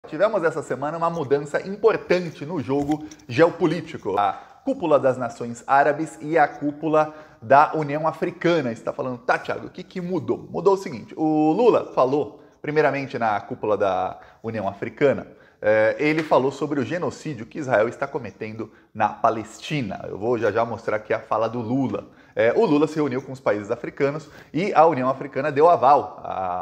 Tivemos essa semana uma mudança importante no jogo geopolítico. A cúpula das nações árabes e a cúpula da União Africana. Você está falando, tá, Thiago, o que mudou? Mudou o seguinte, o Lula falou, primeiramente na cúpula da União Africana, ele falou sobre o genocídio que Israel está cometendo na Palestina. Eu vou já mostrar aqui a fala do Lula. O Lula se reuniu com os países africanos e a União Africana deu aval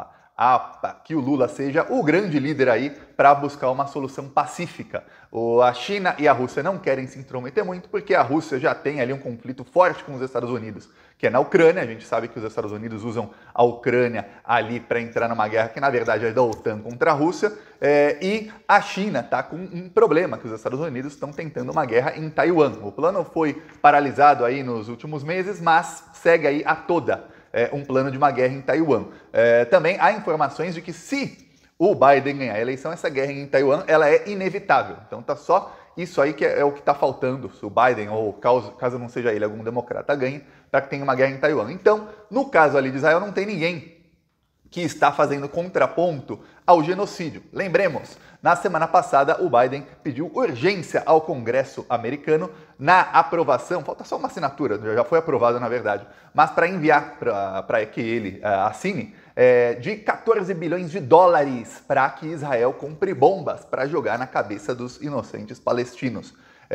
que o Lula seja o grande líder aí para buscar uma solução pacífica. A China e a Rússia não querem se intrometer muito porque a Rússia já tem ali um conflito forte com os Estados Unidos, que é na Ucrânia. A gente sabe que os Estados Unidos usam a Ucrânia ali para entrar numa guerra que na verdade é da OTAN contra a Rússia, e a China está com um problema, que os Estados Unidos estão tentando uma guerra em Taiwan. O plano foi paralisado aí nos últimos meses, mas segue aí a toda um plano de uma guerra em Taiwan. Também há informações de que se o Biden ganhar a eleição, essa guerra em Taiwan ela é inevitável. Então tá só isso aí que é o que está faltando, se o Biden, ou caso não seja ele, algum democrata ganhe, para que tenha uma guerra em Taiwan. Então, no caso ali de Israel, não tem ninguém que está fazendo contraponto ao genocídio. Lembremos, na semana passada o Biden pediu urgência ao Congresso americano na aprovação, falta só uma assinatura, já foi aprovado na verdade, mas para enviar para que ele assine, de 14 bilhões de dólares para que Israel compre bombas para jogar na cabeça dos inocentes palestinos.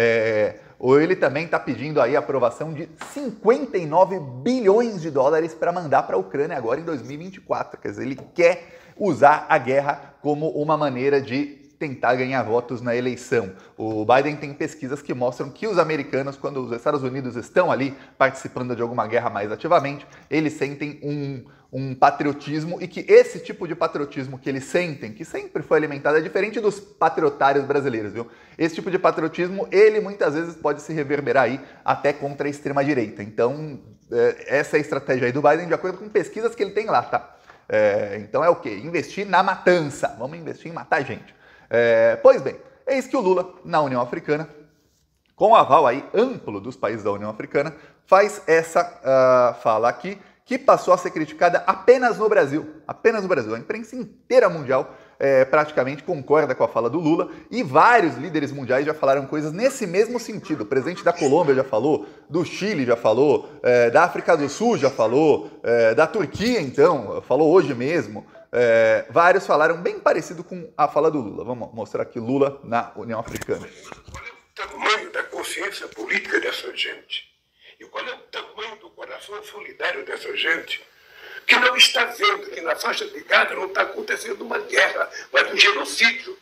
Ele também está pedindo aí a aprovação de 59 bilhões de dólares para mandar para a Ucrânia agora em 2024. Quer dizer, ele quer usar a guerra como uma maneira de tentar ganhar votos na eleição. O Biden tem pesquisas que mostram que os americanos, quando os Estados Unidos estão ali participando de alguma guerra mais ativamente, eles sentem um patriotismo, e que esse tipo de patriotismo que eles sentem, que sempre foi alimentado, é diferente dos patriotários brasileiros, viu? Esse tipo de patriotismo, ele muitas vezes pode se reverberar aí até contra a extrema-direita. Então, essa é a estratégia aí do Biden, de acordo com pesquisas que ele tem lá, tá? Então é o quê? Investir na matança. Vamos investir em matar gente. Pois bem, eis que o Lula, na União Africana, com o aval aí amplo dos países da União Africana, faz essa fala aqui, que passou a ser criticada apenas no Brasil. Apenas no Brasil. A imprensa inteira mundial praticamente concorda com a fala do Lula, e vários líderes mundiais já falaram coisas nesse mesmo sentido. O presidente da Colômbia já falou, do Chile já falou, da África do Sul já falou, da Turquia, então, falou hoje mesmo. Vários falaram bem parecido com a fala do Lula. Vamos mostrar aqui Lula na União Africana. Qual é o tamanho da consciência política dessa gente? E qual é o tamanho do coração solidário dessa gente que não está vendo que na faixa de Gaza não está acontecendo uma guerra, mas um genocídio?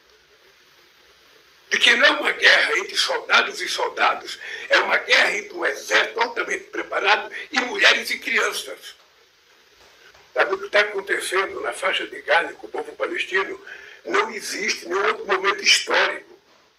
De que não é uma guerra entre soldados e soldados, é uma guerra entre um exército altamente preparado e mulheres e crianças. Sabe o que está acontecendo na faixa de Gaza com o povo palestino? Não existe nenhum outro momento histórico.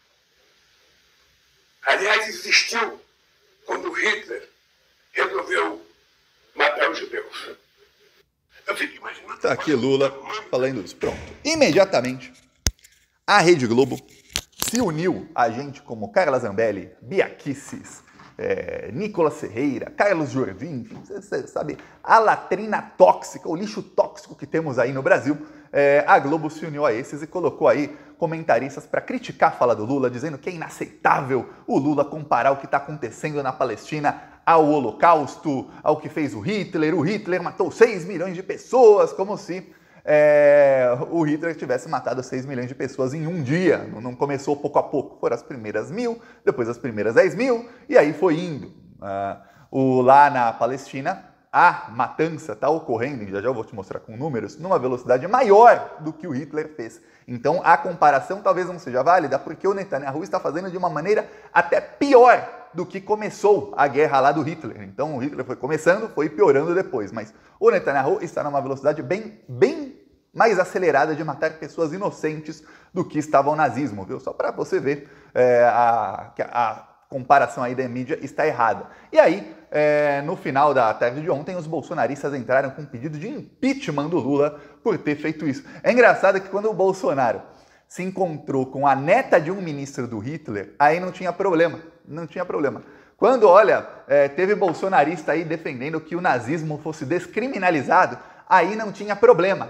Aliás, existiu quando Hitler resolveu matar os judeus. Eu fico imaginando... Tá aqui Lula falando isso. Pronto. Imediatamente, a Rede Globo se uniu a gente como Carla Zambelli, Bia Kicis, Nicolas Ferreira, Carlos Jordim, enfim, você sabe, a latrina tóxica, o lixo tóxico que temos aí no Brasil. A Globo se uniu a esses e colocou aí comentaristas para criticar a fala do Lula, dizendo que é inaceitável o Lula comparar o que está acontecendo na Palestina ao Holocausto, ao que fez o Hitler. O Hitler matou 6 milhões de pessoas, como se o Hitler tivesse matado 6 milhões de pessoas em um dia. Não começou pouco a pouco. Foram as primeiras 1.000, depois as primeiras 10.000, e aí foi indo. Lá na Palestina, a matança está ocorrendo, já eu vou te mostrar com números, numa velocidade maior do que o Hitler fez. Então a comparação talvez não seja válida, porque o Netanyahu está fazendo de uma maneira até pior do que começou a guerra lá do Hitler. Então o Hitler foi começando, foi piorando depois, mas o Netanyahu está numa velocidade bem mais acelerada de matar pessoas inocentes do que estava o nazismo, viu? Só para você ver a comparação aí da mídia está errada. E aí, no final da tarde de ontem, os bolsonaristas entraram com um pedido de impeachment do Lula por ter feito isso. É engraçado que quando o Bolsonaro se encontrou com a neta de um ministro do Hitler, aí não tinha problema. Não tinha problema. Quando, olha, teve bolsonarista aí defendendo que o nazismo fosse descriminalizado, aí não tinha problema.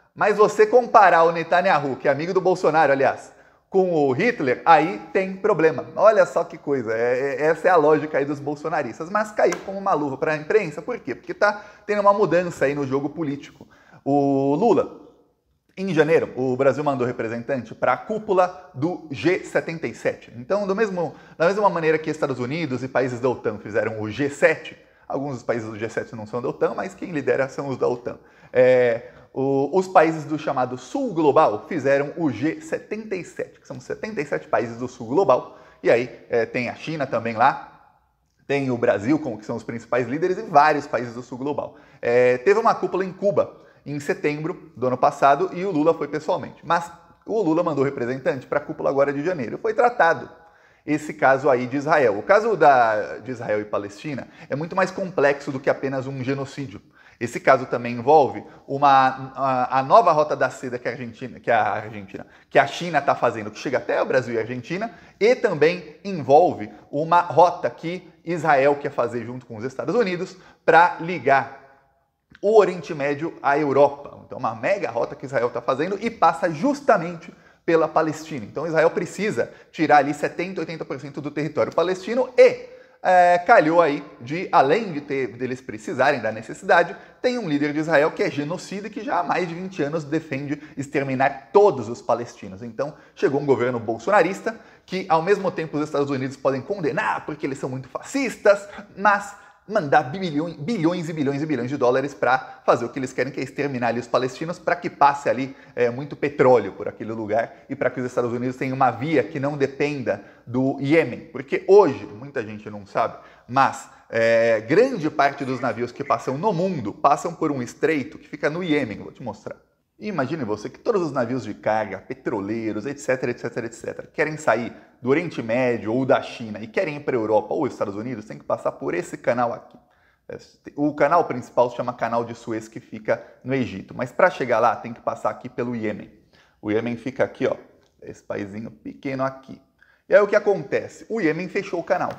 Mas você comparar o Netanyahu, que é amigo do Bolsonaro, aliás, com o Hitler, aí tem problema. Olha só que coisa, essa é a lógica aí dos bolsonaristas. Mas caiu como uma luva para a imprensa, por quê? Porque tá tendo uma mudança aí no jogo político. O Lula, em janeiro, o Brasil mandou representante para a cúpula do G77. Então, da mesma maneira que Estados Unidos e países da OTAN fizeram o G7, alguns dos países do G7 não são da OTAN, mas quem lidera são os da OTAN. Os países do chamado Sul Global fizeram o G77, que são 77 países do Sul Global. E aí tem a China também lá, tem o Brasil, que são os principais líderes, e vários países do Sul Global. Teve uma cúpula em Cuba em setembro do ano passado e o Lula foi pessoalmente. Mas o Lula mandou representante para a cúpula agora de janeiro. Foi tratado esse caso aí de Israel. O caso de Israel e Palestina é muito mais complexo do que apenas um genocídio. Esse caso também envolve a nova rota da seda que a China está fazendo, que chega até o Brasil e a Argentina, e também envolve uma rota que Israel quer fazer junto com os Estados Unidos para ligar o Oriente Médio à Europa. Então, uma mega rota que Israel está fazendo e passa justamente pela Palestina. Então, Israel precisa tirar ali 70%, 80% do território palestino e calhou aí além deles precisarem da necessidade, tem um líder de Israel que é genocida e que já há mais de 20 anos defende exterminar todos os palestinos. Então, chegou um governo bolsonarista que, ao mesmo tempo, os Estados Unidos podem condenar porque eles são muito fascistas, mas mandar bilhões e bilhões e bilhões de dólares para fazer o que eles querem, que é exterminar ali os palestinos, para que passe ali muito petróleo por aquele lugar e para que os Estados Unidos tenham uma via que não dependa do Iêmen. Porque hoje, muita gente não sabe, mas grande parte dos navios que passam no mundo passam por um estreito que fica no Iêmen. Vou te mostrar. Imagine você que todos os navios de carga, petroleiros, etc, etc, etc, querem sair do Oriente Médio ou da China e querem ir para a Europa ou Estados Unidos, tem que passar por esse canal aqui. O canal principal se chama Canal de Suez, que fica no Egito, mas para chegar lá tem que passar aqui pelo Iêmen. O Iêmen fica aqui, ó, esse paizinho pequeno aqui. E aí o que acontece? O Iêmen fechou o canal.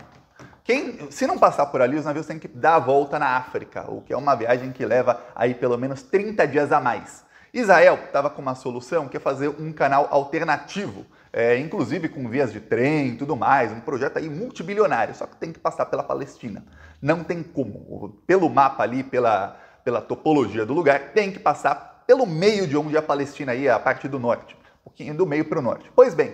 Se não passar por ali, os navios têm que dar a volta na África, o que é uma viagem que leva aí pelo menos 30 dias a mais. Israel estava com uma solução que é fazer um canal alternativo, inclusive com vias de trem e tudo mais, um projeto aí multibilionário, só que tem que passar pela Palestina. Não tem como. Pelo mapa ali, pela topologia do lugar, tem que passar pelo meio de onde a Palestina ia, a parte do norte, um pouquinho do meio para o norte. Pois bem,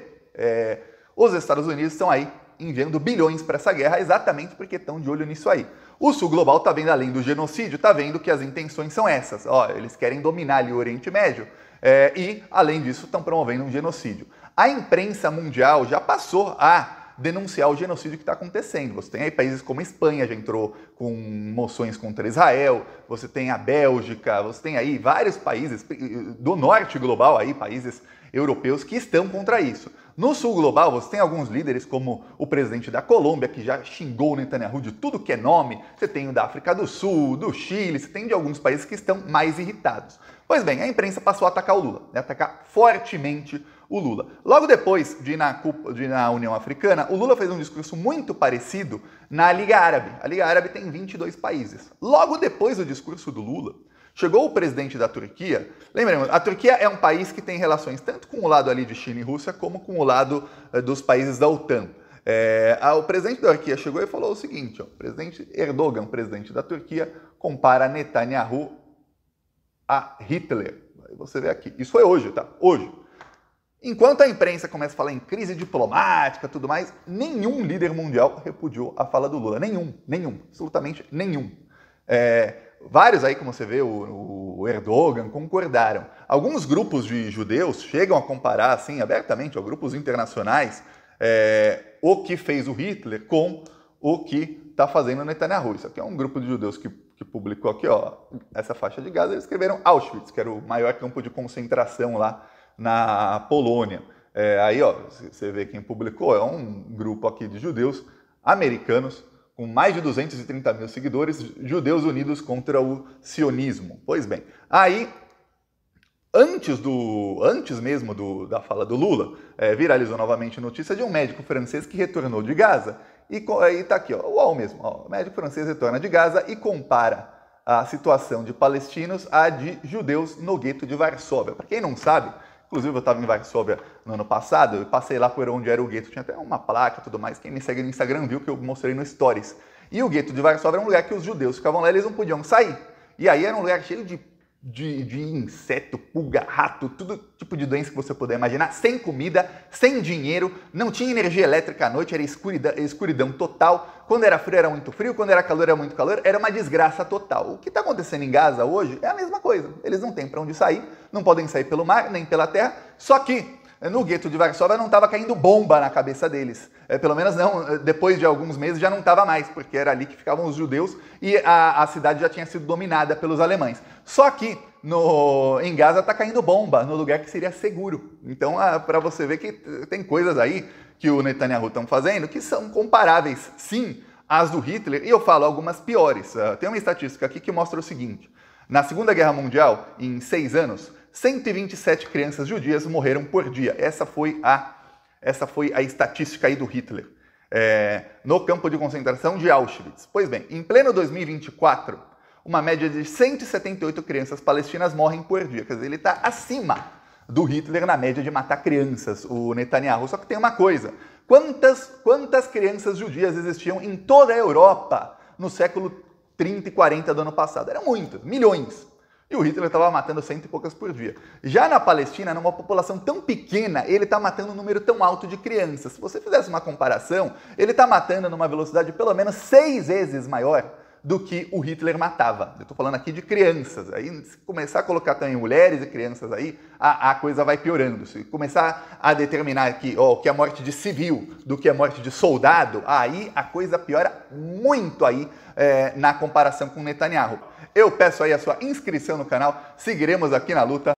os Estados Unidos estão aí enviando bilhões para essa guerra exatamente porque estão de olho nisso aí. O Sul Global está vendo, além do genocídio, está vendo que as intenções são essas. Eles querem dominar ali o Oriente Médio e, além disso, estão promovendo um genocídio. A imprensa mundial já passou a denunciar o genocídio que está acontecendo. Você tem aí países como a Espanha, já entrou com moções contra Israel, você tem a Bélgica, você tem aí vários países do norte global, aí, países europeus que estão contra isso. No Sul Global, você tem alguns líderes, como o presidente da Colômbia, que já xingou o Netanyahu de tudo que é nome, você tem o da África do Sul, do Chile, você tem de alguns países que estão mais irritados. Pois bem, a imprensa passou a atacar o Lula, atacar fortemente o Lula. Logo depois de ir na União Africana, o Lula fez um discurso muito parecido na Liga Árabe. A Liga Árabe tem 22 países. Logo depois do discurso do Lula, chegou o presidente da Turquia. Lembremos, a Turquia é um país que tem relações tanto com o lado ali de China e Rússia, como com o lado dos países da OTAN. O presidente da Turquia chegou e falou o seguinte, o presidente Erdogan, presidente da Turquia, compara Netanyahu a Hitler. Aí você vê aqui, isso foi hoje, tá? Hoje. Enquanto a imprensa começa a falar em crise diplomática e tudo mais, nenhum líder mundial repudiou a fala do Lula. Nenhum, absolutamente nenhum. Vários aí, como você vê, o Erdogan, concordaram. Alguns grupos de judeus chegam a comparar, assim, abertamente, grupos internacionais, o que fez o Hitler com o que está fazendo o Netanyahu. Isso aqui é um grupo de judeus que publicou aqui, ó, essa faixa de Gaza. Eles escreveram Auschwitz, que era o maior campo de concentração lá na Polônia. Aí, ó, você vê quem publicou, é um grupo aqui de judeus americanos, com mais de 230 mil seguidores, judeus unidos contra o sionismo. Pois bem, aí, antes mesmo da fala do Lula, viralizou novamente a notícia de um médico francês que retornou de Gaza, e tá aqui, ó, o UOL mesmo, ó, o médico francês retorna de Gaza e compara a situação de palestinos à de judeus no gueto de Varsóvia. Para quem não sabe, inclusive eu estava em Varsóvia no ano passado, eu passei lá por onde era o gueto, tinha até uma placa e tudo mais, quem me segue no Instagram viu que eu mostrei no Stories. E o gueto de Varsóvia era um lugar que os judeus ficavam lá e eles não podiam sair. E aí era um lugar cheio de inseto, pulga, rato, todo tipo de doença que você puder imaginar, sem comida, sem dinheiro, não tinha energia elétrica à noite, era escuridão total. Quando era frio era muito frio, quando era calor era muito calor, era uma desgraça total. O que está acontecendo em Gaza hoje é a mesma coisa. Eles não têm para onde sair, não podem sair pelo mar, nem pela terra, só que no gueto de Varsóvia não estava caindo bomba na cabeça deles. Pelo menos não, depois de alguns meses já não estava mais, porque era ali que ficavam os judeus e a cidade já tinha sido dominada pelos alemães. Só que em Gaza está caindo bomba, no lugar que seria seguro. Então, para você ver que tem coisas aí que o Netanyahu estão fazendo que são comparáveis, sim, às do Hitler, e eu falo algumas piores. Tem uma estatística aqui que mostra o seguinte: na Segunda Guerra Mundial, em 6 anos, 127 crianças judias morreram por dia. Essa foi a estatística aí do Hitler, no campo de concentração de Auschwitz. Pois bem, em pleno 2024, uma média de 178 crianças palestinas morrem por dia. Quer dizer, ele está acima do Hitler na média de matar crianças, o Netanyahu. Só que tem uma coisa: quantas crianças judias existiam em toda a Europa no século 30 e 40 do ano passado? Eram muitas, milhões. E o Hitler estava matando 100 e poucas por dia. Já na Palestina, numa população tão pequena, ele está matando um número tão alto de crianças. Se você fizesse uma comparação, ele está matando numa velocidade pelo menos 6 vezes maior do que o Hitler matava. Eu estou falando aqui de crianças. Aí, se começar a colocar também mulheres e crianças aí, a coisa vai piorando. Se começar a determinar aqui o que é morte de civil do que é morte de soldado, aí a coisa piora muito aí na comparação com Netanyahu. Eu peço aí a sua inscrição no canal, seguiremos aqui na luta.